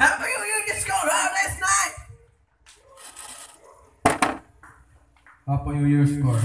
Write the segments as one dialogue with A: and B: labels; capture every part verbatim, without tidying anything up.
A: Happy New Year just got out last night.
B: Happy New Year score.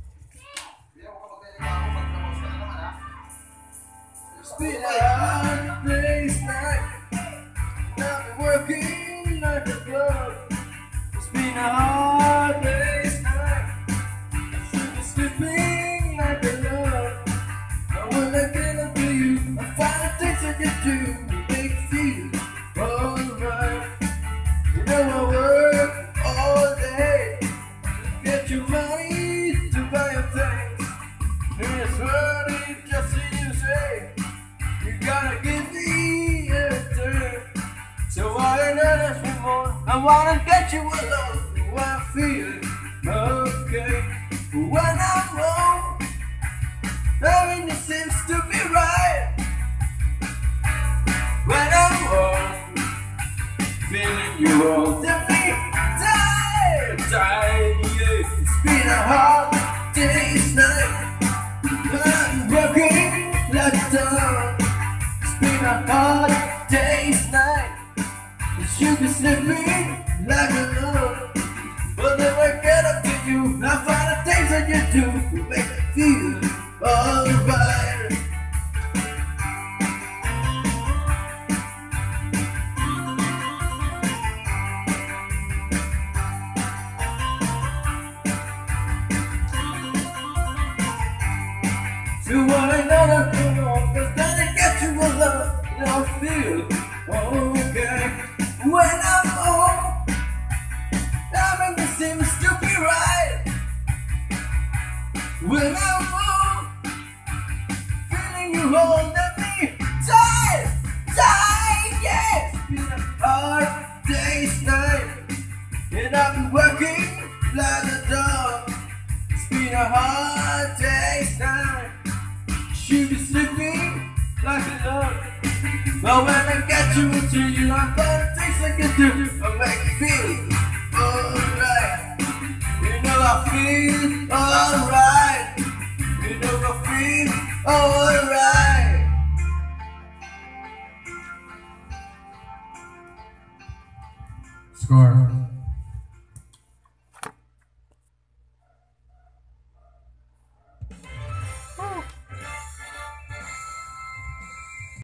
A: It's been a hard day's night. I've been working like a dog. It's been a hard day's night. I should be sleeping like a love. But when I get up to you, I find the things that you do make you feel alright. You know I work all day to get you money to buy your things. And it's hurting just to you say you gotta give me everything. So I ain't ask for more. I wanna get you alone. I feel okay when I'm home. Everything seems to be right. When I'm home, feeling you hold me tight, tight, yeah. It's been a hard day's night. I'm working like a dog. It's been a hard day's night. You be sleeping like a love. But then I get up to you, I find the things that you do make me feel alright. So I know that you know, cause then I get you alone, and I feel okay. When I'm home, everything seems to be right. When I'm home, feeling you holding me tight, tight, yeah. It's been a hard day's night, and I've been working like a dog. It's been a hard day's night. Should be sleeping like a dog. But when I get you into you, I find things I can do I make me feel alright. You know I feel alright. You know I feel alright.
B: Score.